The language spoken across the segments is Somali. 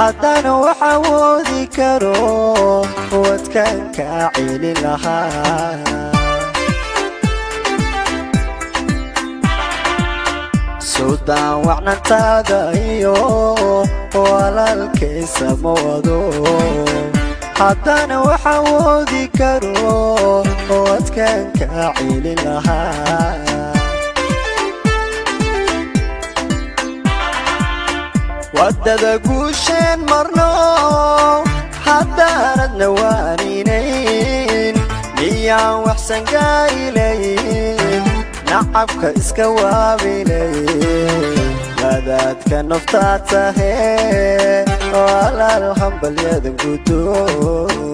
haddana waxa woodi karo wadkan ka ciili lahaa suudaan wacnantaada iyo walaalkaysa ma wado haddana waxa woodi karo wadkan ka ciili lahaa wadada guusheen marno haddaanadna waaninayn miyaan waxsan gaarilayn nacabka iska waabilayn wadaadka naftaa tahee walaal hambalyadan gudoon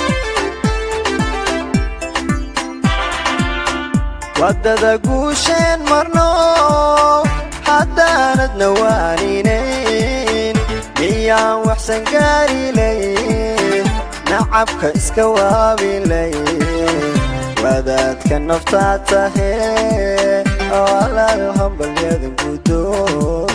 wadada guusheen marno haddaanadna waaninayn miyaan waxsan gaarilayn nacabka iska waabilayn wadaadka naftaa tahee walaal hambalyadan gudoon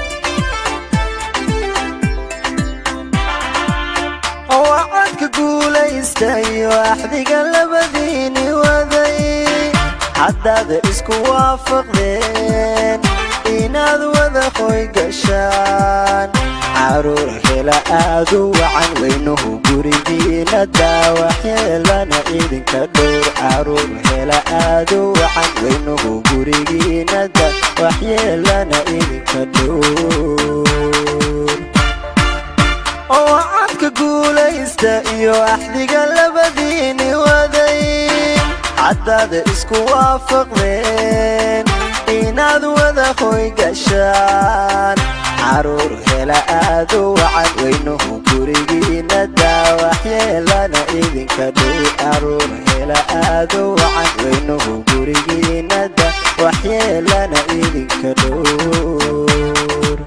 wacadka guulaystay waxdiga labadiini waday haddaada isku waafaqdeen inaad wada qoy gashaan caruur hela aad u wacan weynuhu gurigiina daawaxyeelana idinka dhowr caruur hela aad u wacan weynuhu gurigiina daawaxyeelana idinka dhowr wacadka guulaysta iyo axdiga labadiini waday haddaada isku waafaqdeen inaad wada qoy gashaan caruur hela aad u wacan weynuhu gurigiina daawaxyeelana idinka dhow caruur hela aad u wacan weynuhu gurigiina daawaxyeelana idinka dhowr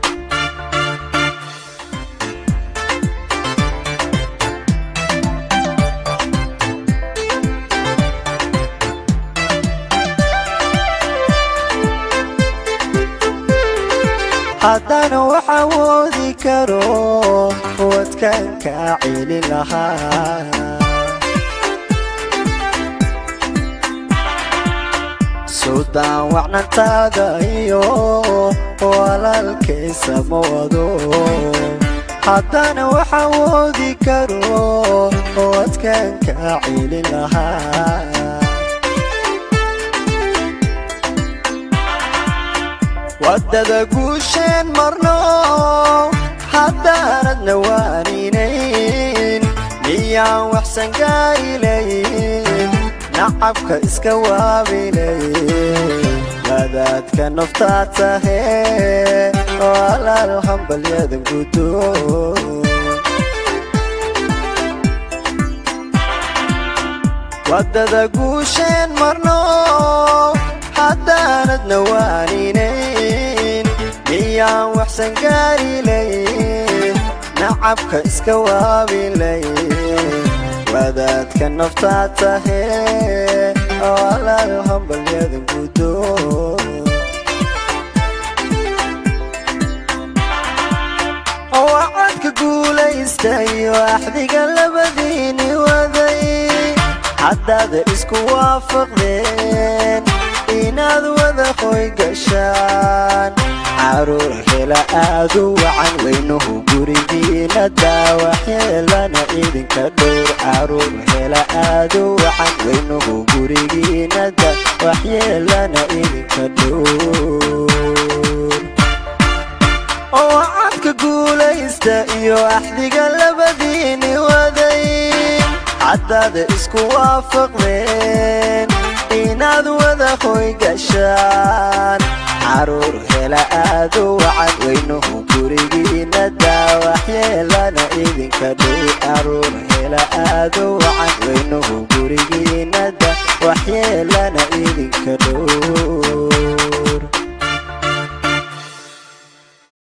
haddana waxa woodi karo wadkan ka ciili lahaa suudaan wacnantaada iyo walaalkaysa ma wado haddana waxa woodi karo wadkan ka ciili lahaa wadada guusheen marno haddaanadna waaninayn miyaan waxsan gaarilayn nacabka iska waabilayn wadaadka naftaa tahee walaal hambalyadan gudoon wadada guusheen marno haddaanadna waaninayn miyaan waxsan gaarilayn nacabka iska waabilayn wadaadka naftaa tahee walaal hambalyadan gudoon wacadka guulaystay axdiga labadiini waday haddaada isku waafaqdeen inaad wada qoy gashaan caruur hela aad u wacan weynuhu gurigiina daawaxyeelana idinka dhowr caruur hela aad u wacan weynuhu gurigiina daawaxyeelana idinka dhowr wacadka guulaysta iyo axdiga labadiini waday haddaada isku waafaqdeen inaad wada qoy gashaan caruur hela aad u wacan weynuhu gurigiina daawaxyeelana idinka dhow caruur hela aad u wacan weynuhu gurigiina daawaxyeelana idinka dhow